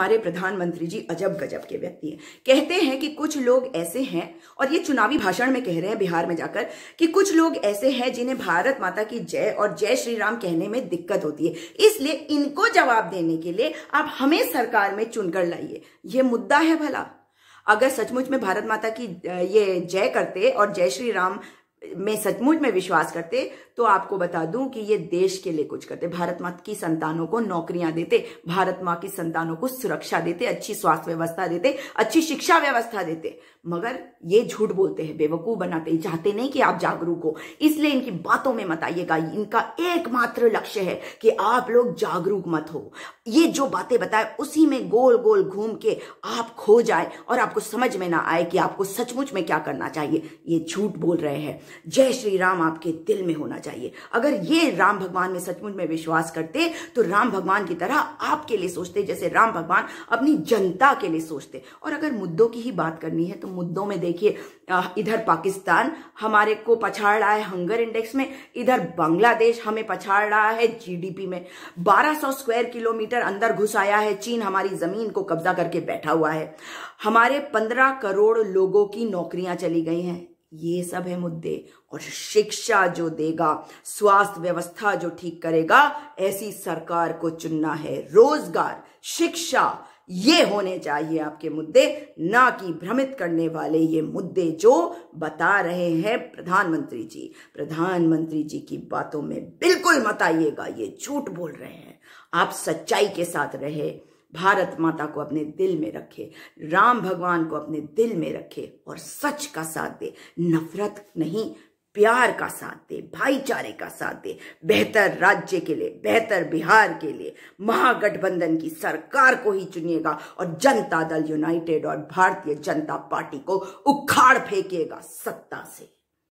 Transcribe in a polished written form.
हमारे प्रधानमंत्री जी अजब गजब के व्यक्ति हैं। कहते हैं कि कुछ लोग ऐसे हैं, और ये चुनावी भाषण में कह रहे हैं बिहार में जाकर, कि कुछ लोग ऐसे हैं जिन्हें भारत माता की जय और जय श्री राम कहने में दिक्कत होती है, इसलिए इनको जवाब देने के लिए आप हमें सरकार में चुनकर लाइए। ये मुद्दा है भला? अगर सचमुच में भारत माता की ये जय करते और जय श्री राम में सचमुच में विश्वास करते, तो आपको बता दूं कि ये देश के लिए कुछ करते, भारत माँ की संतानों को नौकरियां देते, भारत माँ की संतानों को सुरक्षा देते, अच्छी स्वास्थ्य व्यवस्था देते, अच्छी शिक्षा व्यवस्था देते। मगर ये झूठ बोलते हैं, बेवकूफ बनाते हैं, चाहते नहीं कि आप जागरूक हो, इसलिए इनकी बातों में मत आइएगा। इनका एकमात्र लक्ष्य है कि आप लोग जागरूक मत हो। ये जो बातें बताए उसी में गोल गोल घूम के आप खो जाए और आपको समझ में ना आए कि आपको सचमुच में क्या करना चाहिए। ये झूठ बोल रहे हैं। जय श्री राम आपके दिल में होना चाहिए। अगर ये राम भगवान में सचमुच में विश्वास करते तो राम भगवान की तरह आपके लिए सोचते, जैसे राम भगवान अपनी जनता के लिए सोचते। और अगर मुद्दों की ही बात करनी है तो मुद्दों में देखिए, इधर पाकिस्तान हमारे को पछाड़ रहा है हंगर इंडेक्स में, इधर बांग्लादेश हमें पछाड़ रहा है जीडीपी में। 1200 स्क्वायर किलोमीटर अंदर घुस आया है चीन, हमारी जमीन को कब्जा करके बैठा हुआ है। हमारे 15 करोड़ लोगों की नौकरियां चली गई हैं। ये सब है मुद्दे। और शिक्षा जो देगा, स्वास्थ्य व्यवस्था जो ठीक करेगा, ऐसी सरकार को चुनना है। रोजगार, शिक्षा, ये होने चाहिए आपके मुद्दे, ना कि भ्रमित करने वाले ये मुद्दे जो बता रहे हैं प्रधानमंत्री जी। प्रधानमंत्री जी की बातों में बिल्कुल मत आइएगा, ये झूठ बोल रहे हैं। आप सच्चाई के साथ रहे, भारत माता को अपने दिल में रखे, राम भगवान को अपने दिल में रखे और सच का साथ दे, नफरत नहीं प्यार का साथ दे, भाईचारे का साथ दे। बेहतर राज्य के लिए, बेहतर बिहार के लिए महागठबंधन की सरकार को ही चुनिएगा और जनता दल यूनाइटेड और भारतीय जनता पार्टी को उखाड़ फेंकिएगा सत्ता से।